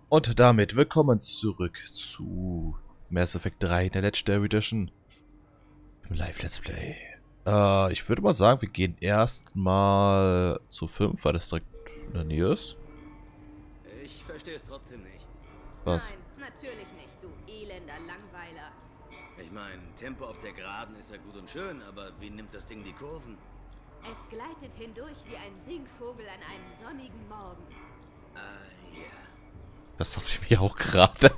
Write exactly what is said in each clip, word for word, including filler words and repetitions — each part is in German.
Und damit willkommen zurück zu Mass Effect drei in der Legendary Edition im Live Let's Play. Äh, ich würde mal sagen, wir gehen erstmal zu fünf, weil das direkt in der Nähe ist. Ich verstehe es trotzdem nicht. Was? Nein, natürlich nicht, du elender Langweiler. Ich meine, Tempo auf der Geraden ist ja gut und schön, aber wie nimmt das Ding die Kurven? Es gleitet hindurch wie ein Singvogel an einem sonnigen Morgen. Ah, ja. Das dachte ich mir auch gerade.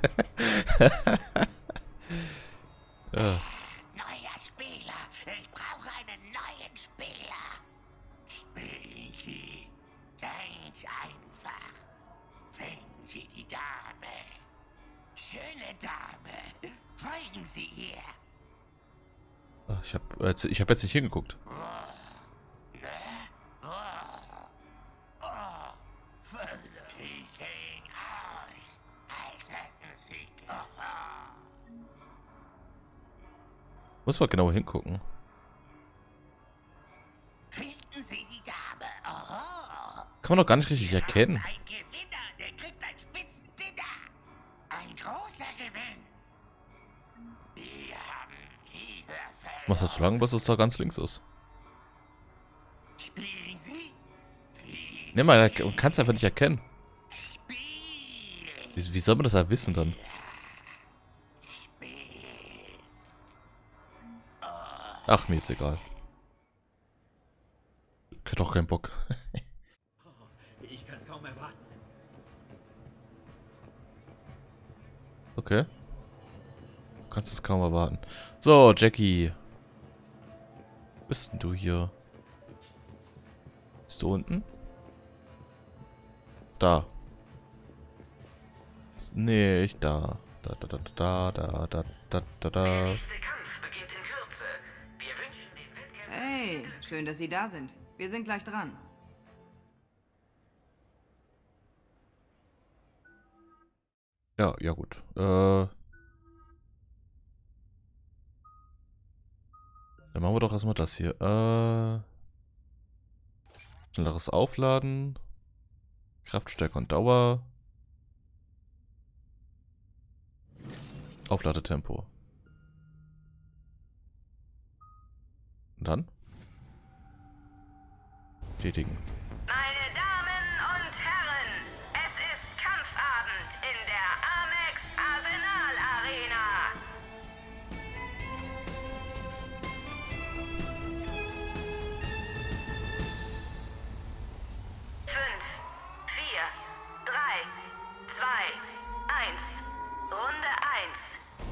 Ja. Neuer Spieler. Ich brauche einen neuen Spieler. Spielen Sie ganz einfach. Finden Sie die Dame. Schöne Dame. Folgen Sie ihr. Ach, Ich habe jetzt, ich hab jetzt nicht hingeguckt. Ne? Oh. Oh. Sie sehen aus, als hätten Sie... Oh. Muss mal genau hingucken. Finden Sie die Dame. Oh. Kann man doch gar nicht richtig erkennen. Ein Gewinner, der kriegt ein Spitzendinner. Ein großer Gewinn. Wir haben wieder verloren. Machst du zu lang, was es da ganz links ist? Spielen Sie? Sie Ne, man kann es einfach nicht erkennen. spielen. Wie, wie soll man das ja wissen dann? Spielen. Ach, mir jetzt egal. Ich hätte auch keinen Bock. Ich kann es kaum erwarten. Okay. Du kannst es kaum erwarten. So, Jackie. Wo bist denn du hier? Bist du unten? Da. Nee, ich da. Da, da, da, da, da, da, da, da, da. nächste Kampf beginnt in Kürze. Wir wünschen den Wettkämpfern... Hey, schön, dass Sie da sind. Wir sind gleich dran. Ja, ja gut. Äh. Dann machen wir doch erstmal das hier. Äh. Schnelleres Aufladen. Kraftstärke und Dauer. Aufladetempo. Und dann? Tätigen. Meine Damen und Herren, es ist Kampfabend in der Amex Arsenal Arena. Fünf, vier, drei, zwei, eins. Runde eins.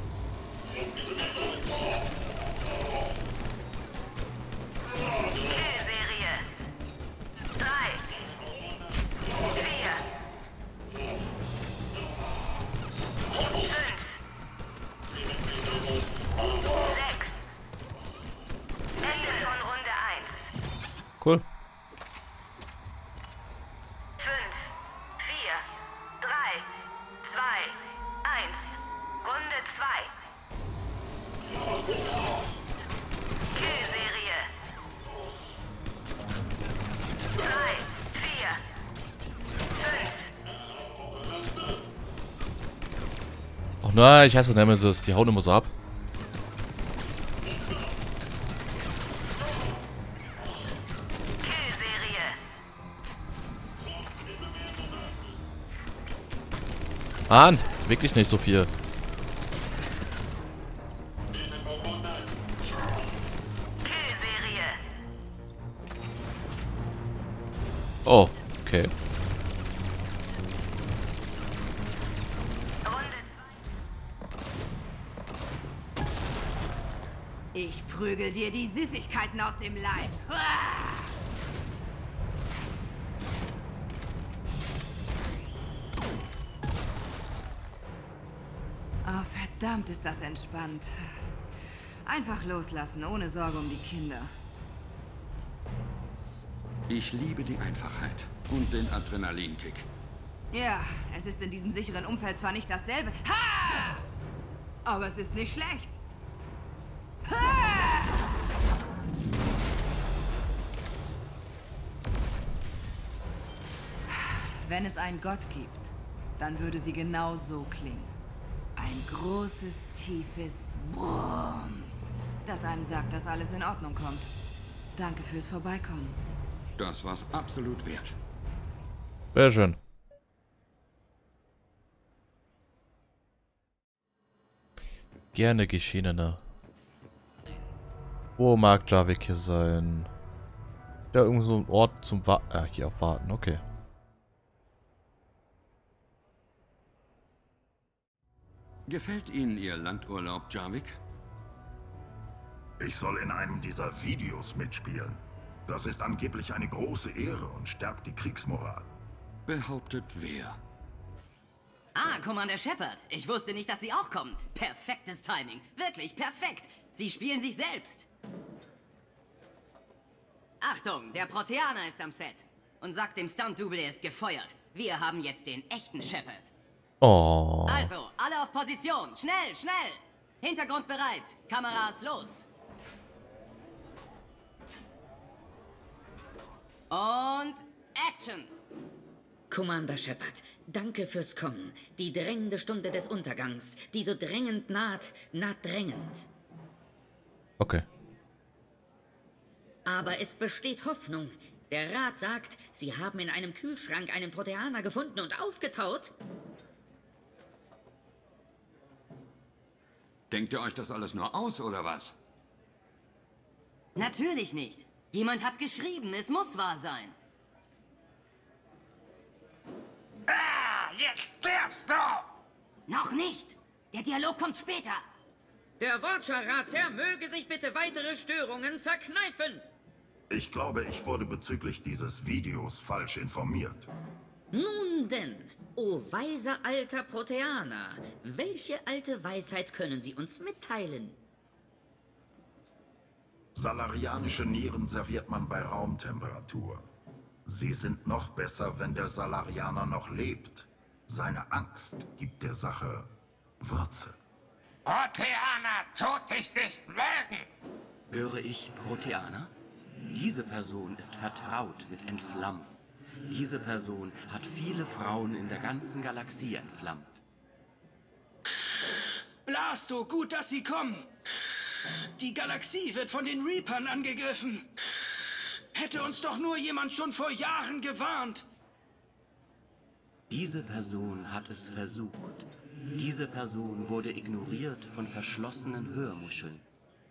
Kill-Serie. Drei, vier, fünf, sechs. Ende von Runde eins. Cool. Fünf, vier, drei, zwei, eins. Runde zwei. Kill-Serie. Drei, vier, fünf. Oh nein, ich hasse Nemesis. Die hauen immer so ab. Kill-Serie. Mann, wirklich nicht so viel. Kill-Serie. Oh, okay. Runde Ich prügel dir die Süßigkeiten aus dem Leib. Uah! Oh, verdammt ist das entspannt. Einfach loslassen, ohne Sorge um die Kinder. Ich liebe die Einfachheit und den Adrenalinkick. Ja, es ist in diesem sicheren Umfeld zwar nicht dasselbe. Ha! Aber es ist nicht schlecht. Ha! Wenn es einen Gott gibt, dann würde sie genau so klingen. Ein großes, tiefes Brumm, das einem sagt, dass alles in Ordnung kommt. Danke fürs Vorbeikommen. Das war's absolut wert. Sehr schön. Gerne geschehener. Wo mag Javik hier sein? Ja, irgendwo so ein Ort zum Warten. Ah, hier auf Warten, okay. Gefällt Ihnen Ihr Landurlaub, Javik? Ich soll in einem dieser Videos mitspielen. Das ist angeblich eine große Ehre und stärkt die Kriegsmoral. Behauptet wer? Ah, Commander Shepard. Ich wusste nicht, dass Sie auch kommen. Perfektes Timing. Wirklich perfekt. Sie spielen sich selbst. Achtung, der Proteaner ist am Set. Und sagt dem Stunt-Double, er ist gefeuert. Wir haben jetzt den echten Shepard. Oh. Also, alle auf Position. Schnell, schnell. Hintergrund bereit. Kameras los. Und Action. Commander Shepard, danke fürs Kommen. Die drängende Stunde des Untergangs, die so drängend naht, naht drängend. Okay. Aber es besteht Hoffnung. Der Rat sagt, Sie haben in einem Kühlschrank einen Proteaner gefunden und aufgetaut. Denkt ihr euch das alles nur aus, oder was? Natürlich nicht. Jemand hat's geschrieben. Es muss wahr sein. Ah, jetzt stirbst du! Noch nicht. Der Dialog kommt später. Der Watcher-Ratsherr möge sich bitte weitere Störungen verkneifen. Ich glaube, ich wurde bezüglich dieses Videos falsch informiert. Nun denn, o weiser alter Proteaner, welche alte Weisheit können Sie uns mitteilen? Salarianische Nieren serviert man bei Raumtemperatur. Sie sind noch besser, wenn der Salarianer noch lebt. Seine Angst gibt der Sache Würze. Proteaner tut dich nicht mögen! Höre ich Proteaner? Diese Person ist vertraut mit Entflammung. Diese Person hat viele Frauen in der ganzen Galaxie entflammt. Blasto, gut, dass Sie kommen. Die Galaxie wird von den Reapern angegriffen. Hätte uns doch nur jemand schon vor Jahren gewarnt. Diese Person hat es versucht. Diese Person wurde ignoriert von verschlossenen Hörmuscheln.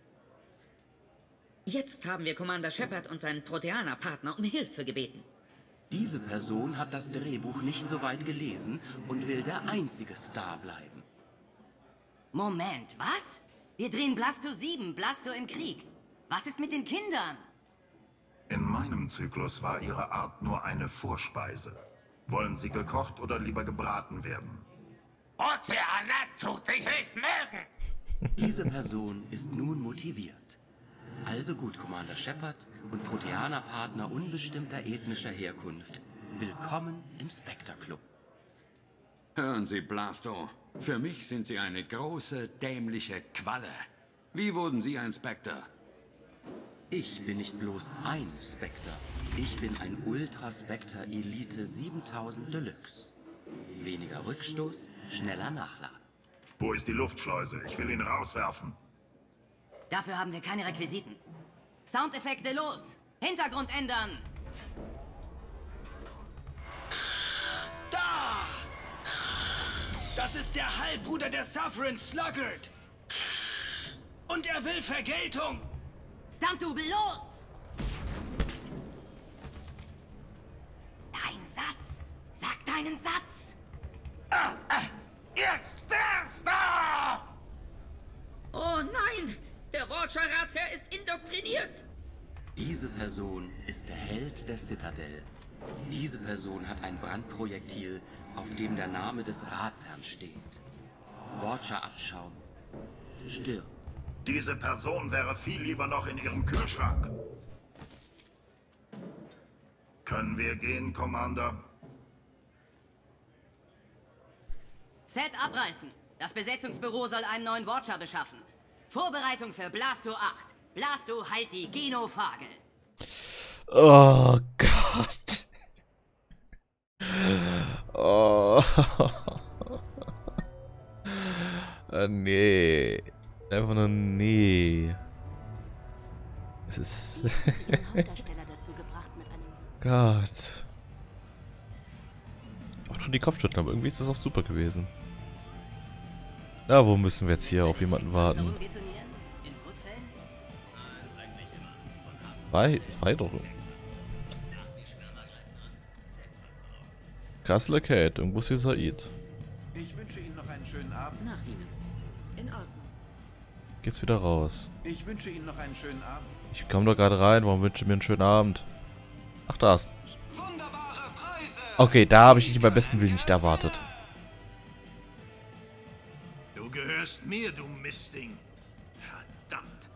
Jetzt haben wir Commander Shepard und seinen Proteaner-Partner um Hilfe gebeten. Diese Person hat das Drehbuch nicht so weit gelesen und will der einzige Star bleiben. Moment, was? Wir drehen Blasto sieben, Blasto im Krieg. Was ist mit den Kindern? In meinem Zyklus war ihre Art nur eine Vorspeise. Wollen sie gekocht oder lieber gebraten werden? Proteaner tut dich nicht mögen! Diese Person ist nun motiviert. Also gut, Commander Shepard und Proteaner-Partner unbestimmter ethnischer Herkunft. Willkommen im Spectre Club. Hören Sie, Blasto. Für mich sind Sie eine große, dämliche Qualle. Wie wurden Sie ein Spectre? Ich bin nicht bloß ein Spectre. Ich bin ein Ultra Spectre Elite siebentausend Deluxe. Weniger Rückstoß, schneller Nachladen. Wo ist die Luftschleuse? Ich will ihn rauswerfen. Dafür haben wir keine Requisiten. Soundeffekte los! Hintergrund ändern! Da! Das ist der Halbbruder der Sovereign Sluggard. Und er will Vergeltung. Stunt-Double, los! Dein Satz! Sag deinen Satz! Ah, ah, jetzt stirbst du! Oh nein! Der Watcher-Ratsherr ist indoktriniert! Diese Person ist der Held der Citadel. Diese Person hat ein Brandprojektil, auf dem der Name des Ratsherrn steht. Watcher-Abschaum. Stirb. Diese Person wäre viel lieber noch in ihrem Kühlschrank. Können wir gehen, Commander? Set abreißen. Das Besetzungsbüro soll einen neuen Watcher beschaffen. Vorbereitung für Blasto acht. Blasto heilt die Genophage. Oh Gott. Oh. Oh. äh, nee. Einfach nur nee. Es ist... Gott. Auch noch die Kopfschütteln, aber irgendwie ist das auch super gewesen. Na, wo müssen wir jetzt hier auf jemanden warten? Zwei, zwei doch. Castle Kate, irgendwo ist hier Said. Ich wünsche Ihnen noch einen schönen Abend. Nach Ihnen. In Ordnung. Geht's wieder raus. Ich wünsche Ihnen noch einen schönen Abend. Ich komme doch gerade rein, warum wünsche ich mir einen schönen Abend? Ach, da ist. Okay, da habe ich dich beim besten Willen nicht erwartet. Du gehörst mir, du Mistding. Verdammt.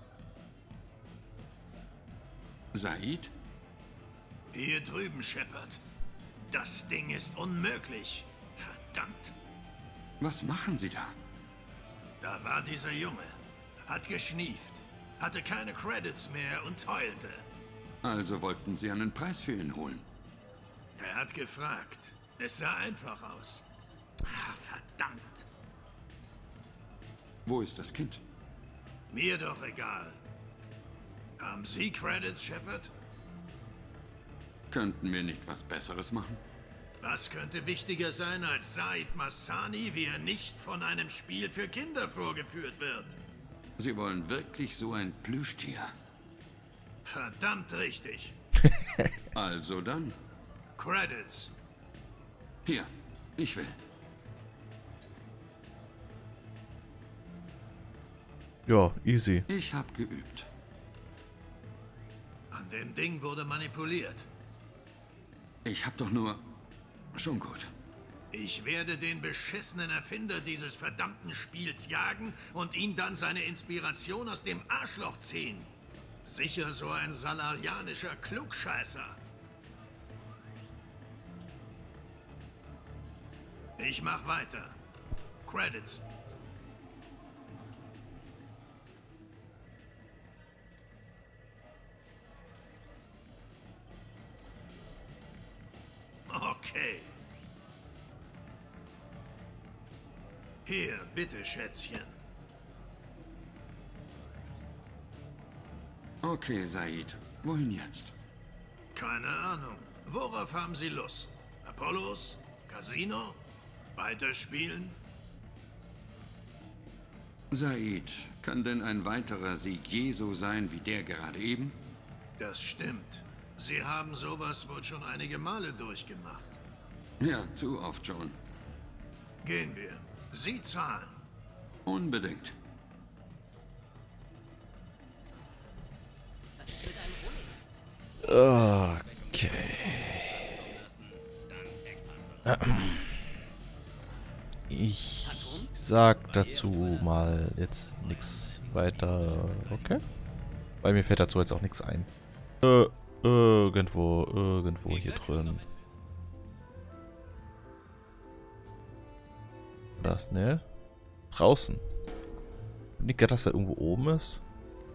Said? Hier drüben, Shepard. Das Ding ist unmöglich. Verdammt. Was machen Sie da? Da war dieser Junge. Hat geschnieft. Hatte keine Credits mehr und heulte. Also wollten Sie einen Preis für ihn holen? Er hat gefragt. Es sah einfach aus. Ach, verdammt. Wo ist das Kind? Mir doch egal. Haben Sie Credits, Shepard? Könnten wir nicht was Besseres machen? Was könnte wichtiger sein als Said Massani, wie er nicht von einem Spiel für Kinder vorgeführt wird? Sie wollen wirklich so ein Plüschtier? Verdammt richtig. Also dann. Credits. Hier, ich will. Ja, easy. Ich habe geübt. An dem Ding wurde manipuliert. Ich hab doch nur... Schon gut. Ich werde den beschissenen Erfinder dieses verdammten Spiels jagen und ihn dann seine Inspiration aus dem Arschloch ziehen. Sicher so ein salarianischer Klugscheißer. Ich mach weiter. Credits. Okay. Hier, bitte, Schätzchen. Okay, Said. Wohin jetzt? Keine Ahnung. Worauf haben Sie Lust? Apollos? Casino? Weiterspielen? Said, kann denn ein weiterer Sieg je so sein wie der gerade eben? Das stimmt. Sie haben sowas wohl schon einige Male durchgemacht. Ja, zu oft schon. Gehen wir. Sie zahlen. Unbedingt. Okay. Ich sag dazu mal jetzt nichts weiter. Okay. Weil mir fällt dazu jetzt auch nichts ein. Äh, irgendwo, irgendwo hier drin. Das, ne? Draußen. Nicht, dass er irgendwo oben ist.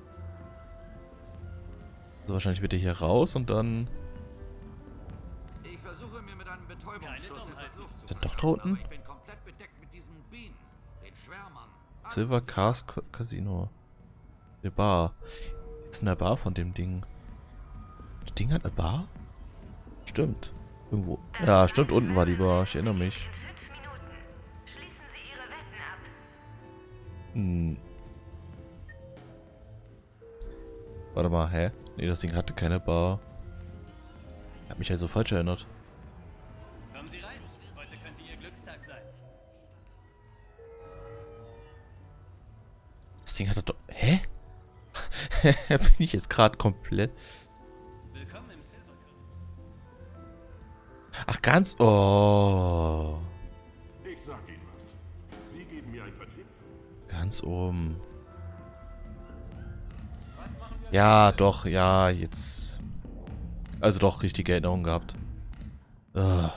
Also wahrscheinlich wird er hier raus und dann... Ich versuche mir mit einem Betäubungsschuss etwas Luft zu Ist doch da unten? ich bin komplett bedeckt mit diesen Bienen, den Schwärmern. Silver Cars Casino. Eine Bar. Ist in der Bar von dem Ding. Das Ding hat eine Bar? Stimmt. Irgendwo. Ja, stimmt, unten war die Bar. Ich erinnere mich. Hm. Warte mal, hä? Nee, das Ding hatte keine Bar. Ich hab mich also falsch erinnert. Kommen Sie rein. Heute könnte Ihr Glückstag sein. Das Ding hatte doch... Hä? Bin ich jetzt gerade komplett... Willkommen im Silver Club. Ach, ganz... Oh. Ich sag Ihnen was. Sie geben mir ein paar Tipps. Ganz oben. Ja, doch, ja, jetzt. Also doch richtige Erinnerung gehabt. Ugh.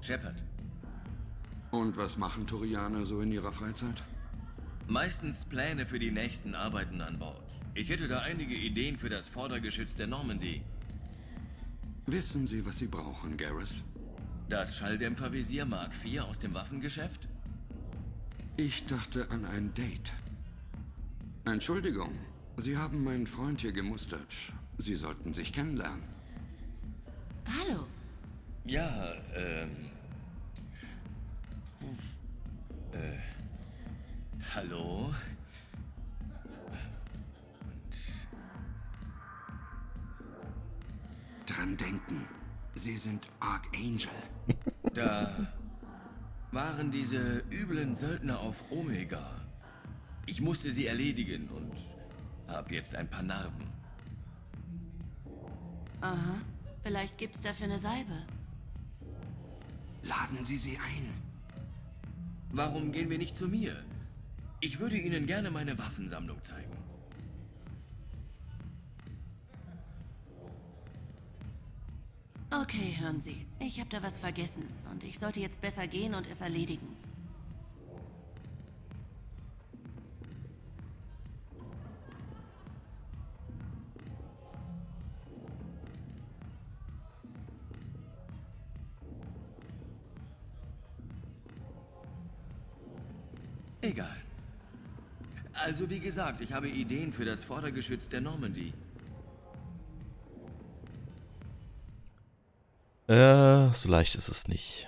Shepard. Und was machen Turianer so in ihrer Freizeit? Meistens Pläne für die nächsten Arbeiten an Bord. Ich hätte da einige Ideen für das Vordergeschütz der Normandy. Wissen Sie, was Sie brauchen, Garrus? Das Schalldämpfervisier Mark vier aus dem Waffengeschäft? Ich dachte an ein Date. Entschuldigung, Sie haben meinen Freund hier gemustert. Sie sollten sich kennenlernen. Hallo. Ja, ähm... Äh... Hallo? Dran denken. Sie sind Archangel. Da waren diese üblen Söldner auf Omega. Ich musste sie erledigen und habe jetzt ein paar Narben. Aha. Vielleicht gibt's dafür eine Salbe. Laden Sie sie ein. Warum gehen wir nicht zu mir? Ich würde Ihnen gerne meine Waffensammlung zeigen. Okay, hören Sie. Ich habe da was vergessen und ich sollte jetzt besser gehen und es erledigen. Egal. Also wie gesagt, ich habe Ideen für das Vordergeschütz der Normandy. Äh, so leicht ist es nicht.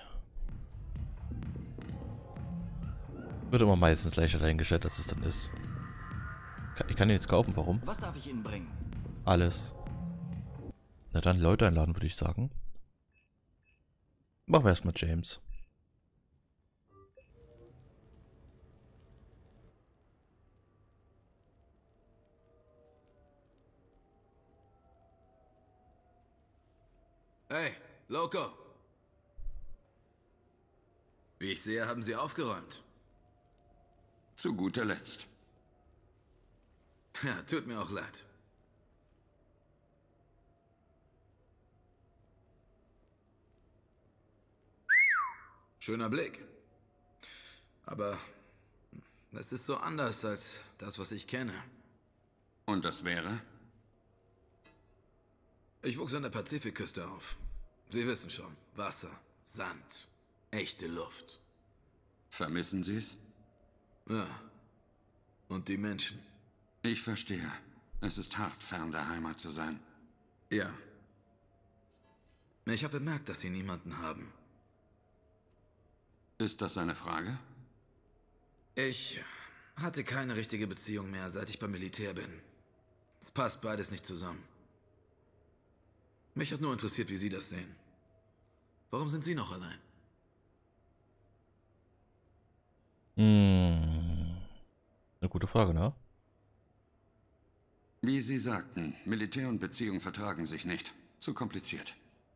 Wird immer meistens leichter dahingestellt, als es dann ist. Ich kann ihn jetzt kaufen, warum? Was darf ich Ihnen bringen? Alles. Na dann Leute einladen, würde ich sagen. Machen wir erstmal James. Hey, Loco. Wie ich sehe, haben Sie aufgeräumt. Zu guter Letzt. Ja, tut mir auch leid. Schöner Blick. Aber es ist so anders als das, was ich kenne. Und das wäre? Ich wuchs an der Pazifikküste auf. Sie wissen schon, Wasser, Sand, echte Luft. Vermissen Sie es? Ja. Und die Menschen. Ich verstehe. Es ist hart, fern der Heimat zu sein. Ja. Ich habe bemerkt, dass Sie niemanden haben. Ist das eine Frage? Ich hatte keine richtige Beziehung mehr, seit ich beim Militär bin. Es passt beides nicht zusammen. Mich hat nur interessiert, wie Sie das sehen. Warum sind Sie noch allein? Hm. Eine gute Frage, ne? Wie Sie sagten, Militär und Beziehung vertragen sich nicht. Zu kompliziert.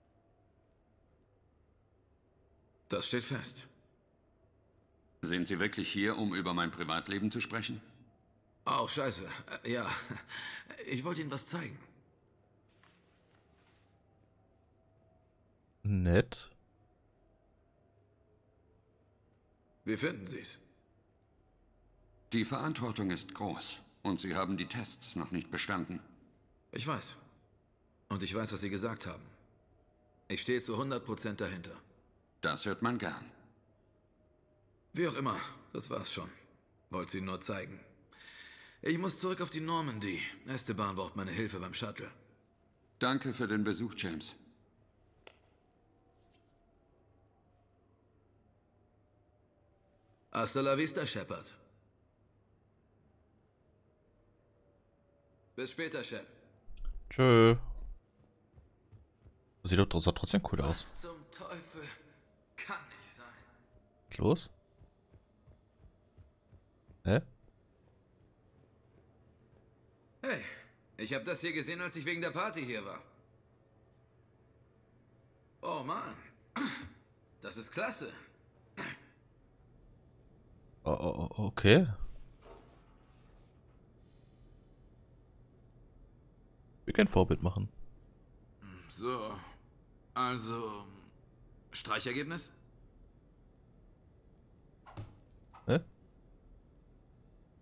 Das steht fest. Sind Sie wirklich hier, um über mein Privatleben zu sprechen? Oh, scheiße. Äh, ja. Ich wollte Ihnen was zeigen. Nett. Wie finden Sie's? Die Verantwortung ist groß und Sie haben die Tests noch nicht bestanden. Ich weiß. Und ich weiß, was Sie gesagt haben. Ich stehe zu hundert Prozent dahinter. Das hört man gern. Wie auch immer, das war's schon. Wollte Ihnen nur zeigen. Ich muss zurück auf die Normandy. Esteban braucht meine Hilfe beim Shuttle. Danke für den Besuch, James. Hasta la vista, Shepard. Bis später, Shep. Tschö. Sieht doch sah trotzdem cool aus. Was zum Teufel kann nicht sein. Was ist los? Hä? Hey, ich habe das hier gesehen, als ich wegen der Party hier war. Oh Mann, das ist klasse. Oh, oh, oh, okay. Wir können ein Vorbild machen. So, also Streichergebnis?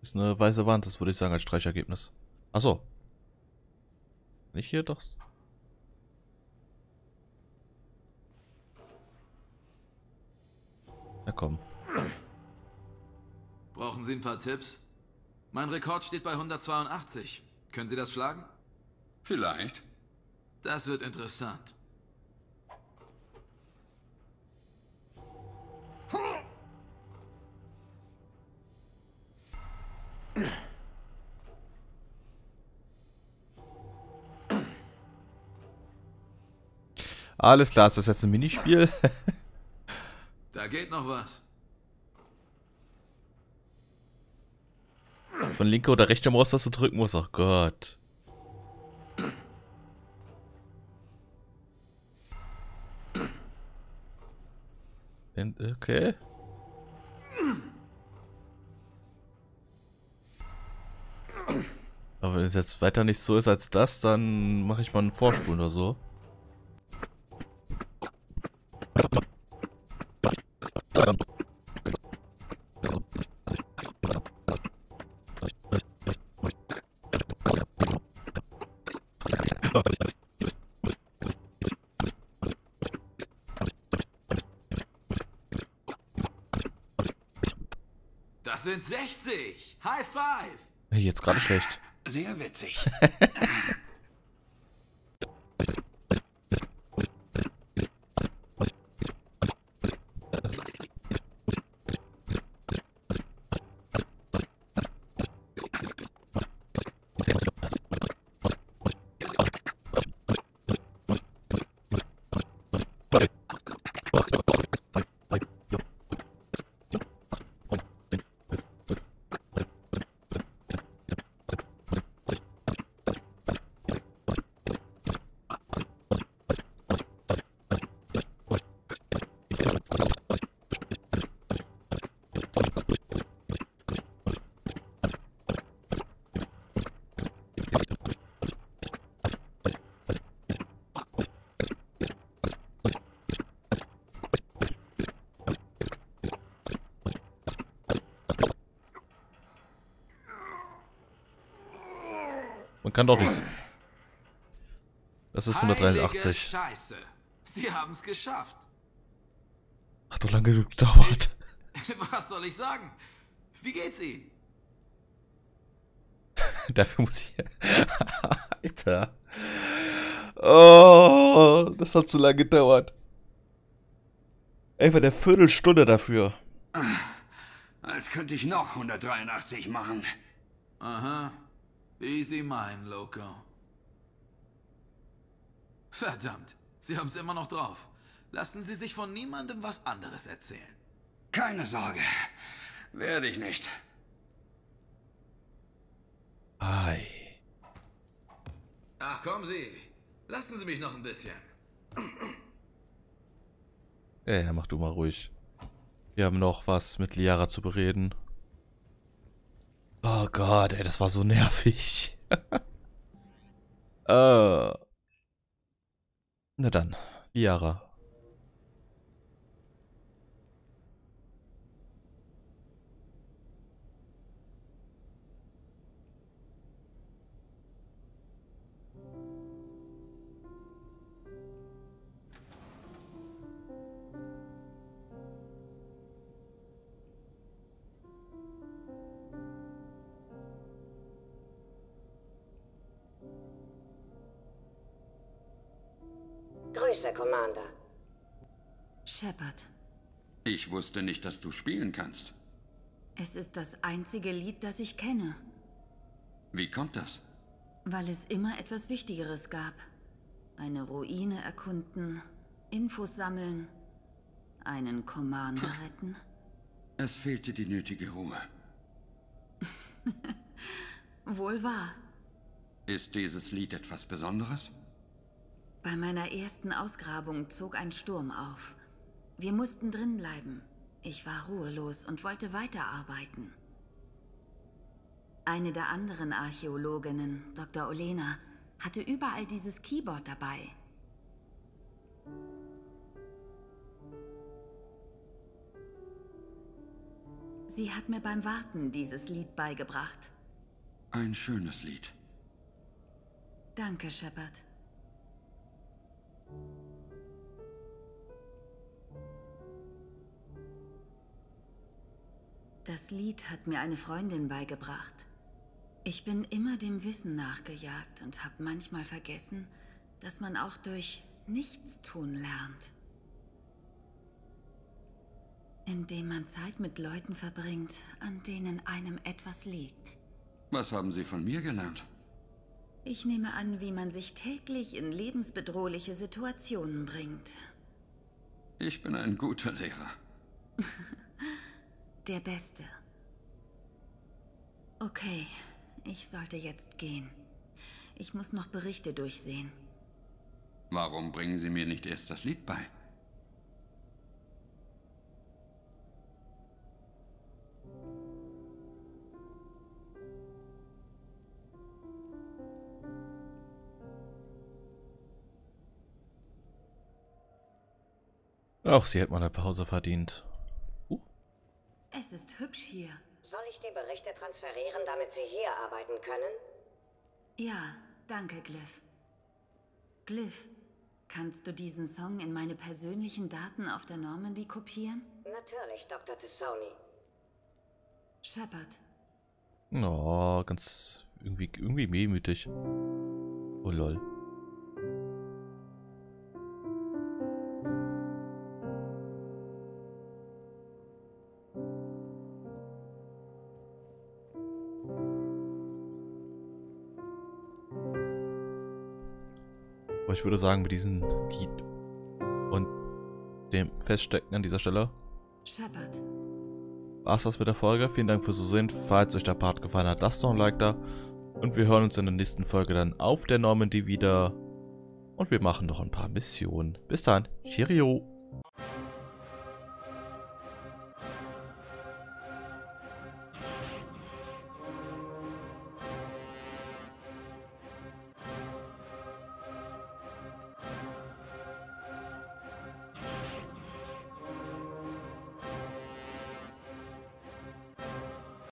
Ist eine weiße Wand, das würde ich sagen als Streichergebnis. Achso. Nicht hier, doch. Na komm. Brauchen Sie ein paar Tipps? Mein Rekord steht bei hundertzweiundachtzig. Können Sie das schlagen? Vielleicht. Das wird interessant. Alles klar, ist das jetzt ein Minispiel? Da geht noch was. Von linke oder rechte Maustaste drücken muss. Ach Gott. Okay. Aber wenn es jetzt weiter nicht so ist als das, dann mache ich mal einen Vorspulen oder so. Das sind sechzig! High five! Hey, jetzt gerade schlecht. Sehr witzig. Man kann doch nicht. Das ist hundertdreiundachtzig. Scheiße. Sie haben es geschafft. Hat doch lange genug gedauert. Was soll ich sagen? Wie geht's Ihnen? Dafür muss ich... Alter. Oh, das hat zu lange gedauert. Einfach eine Viertelstunde dafür. Als könnte ich noch hundertdreiundachtzig machen. Aha. Wie Sie meinen, Loco. Verdammt, Sie haben es immer noch drauf. Lassen Sie sich von niemandem was anderes erzählen. Keine Sorge. Werde ich nicht. Ei. Ach, kommen Sie. Lassen Sie mich noch ein bisschen. Ja, ja, mach du mal ruhig. Wir haben noch was mit Liara zu bereden. Oh Gott, ey, das war so nervig. äh. Na dann, Liara. Grüße, Commander. Shepard, Ich wusste nicht, dass du spielen kannst. es ist das einzige Lied, das ich kenne, Wie kommt das? weil es immer etwas Wichtigeres gab. Eine Ruine erkunden, Infos sammeln, einen Commander retten. Es fehlte die nötige Ruhe. Wohl wahr. Ist dieses Lied etwas Besonderes? Bei meiner ersten Ausgrabung zog ein Sturm auf. Wir mussten drin bleiben. Ich war ruhelos und wollte weiterarbeiten. Eine der anderen Archäologinnen, Doktor Olena, hatte überall dieses Keyboard dabei. Sie hat mir beim Warten dieses Lied beigebracht. Ein schönes Lied. Danke, Shepard. Das Lied hat mir eine Freundin beigebracht. Ich bin immer dem Wissen nachgejagt und habe manchmal vergessen, dass man auch durch Nichtstun lernt. Indem man Zeit mit Leuten verbringt, an denen einem etwas liegt. Was haben Sie von mir gelernt? Ich nehme an, wie man sich täglich in lebensbedrohliche Situationen bringt. Ich bin ein guter Lehrer. Der Beste. Okay, ich sollte jetzt gehen. Ich muss noch Berichte durchsehen. Warum bringen Sie mir nicht erst das Lied bei? Ach, sie hat mal eine Pause verdient. Uh. Es ist hübsch hier. Soll ich die Berichte transferieren, damit Sie hier arbeiten können? Ja, danke, Glyph. Glyph, kannst du diesen Song in meine persönlichen Daten auf der Normandy kopieren? Natürlich, Doktor T'Soni. Shepard. Oh, ganz irgendwie, irgendwie wehmütig. Oh lol. Aber ich würde sagen, mit diesem Lied und dem Feststecken an dieser Stelle Shepard. war's das mit der Folge. Vielen Dank fürs Zusehen. Falls euch der Part gefallen hat, lasst doch ein Like da. Und wir hören uns in der nächsten Folge dann auf der Normandy wieder. Und wir machen noch ein paar Missionen. Bis dann. Cheerio.